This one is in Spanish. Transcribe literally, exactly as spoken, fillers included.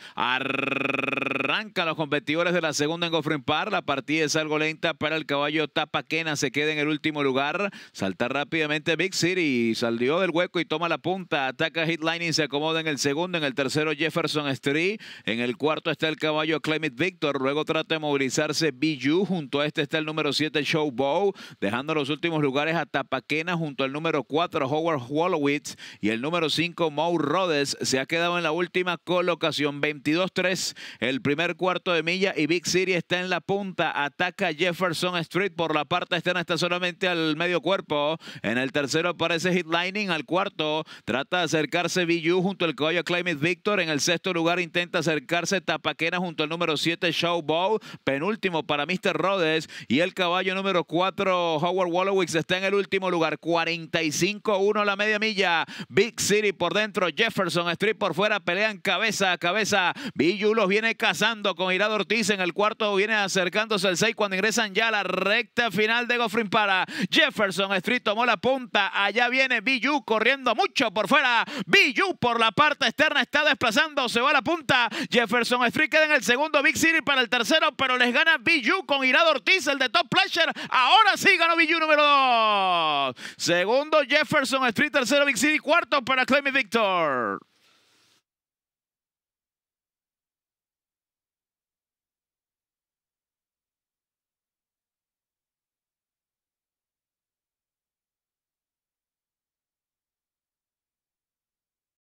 Arrancan los competidores de la segunda en Goffrin Park. La partida es algo lenta para el caballo Tapaquena. Se queda en el último lugar. Salta rápidamente Big City. Salió del hueco y toma la punta. Ataca Hitlining. Se acomoda en el segundo. En el tercero Jefferson Street. En el cuarto está el caballo Climate Victor. Luego trata de movilizarse Bijou. Junto a este está el número siete Showbow. Dejando los últimos lugares a Tapaquena. Junto al número cuatro Howard Wolowitz. Y el número cinco Mo Rhodes. Se ha quedado en la última colocación. veintidós tres el primer cuarto de milla y Big City está en la punta. Ataca Jefferson Street por la parte externa. Está solamente al medio cuerpo. En el tercero aparece Hitlining. Al cuarto trata de acercarse Bijou junto al caballo Climate Victor. En el sexto lugar intenta acercarse Tapaquena junto al número siete Showbow. Penúltimo para mister Rhodes. Y el caballo número cuatro Howard Wolowitz está en el último lugar. cuarenta y cinco uno la media milla. Big City por dentro. Jefferson Street por fuera. Pelean cabeza a cabeza. Bijou los viene cazando con Irado Ortiz. En el cuarto viene acercándose el seis cuando ingresan ya a la recta final de Goffrin Park. Jefferson Street tomó la punta. Allá viene Bijou corriendo mucho por fuera. Bijou por la parte externa está desplazando. Se va a la punta. Jefferson Street queda en el segundo. Big City para el tercero, pero les gana Bijou con Irado Ortiz, el de Top Pleasure. Ahora sí ganó Bijou número dos. Segundo Jefferson Street, tercero Big City, cuarto para Climate Victor.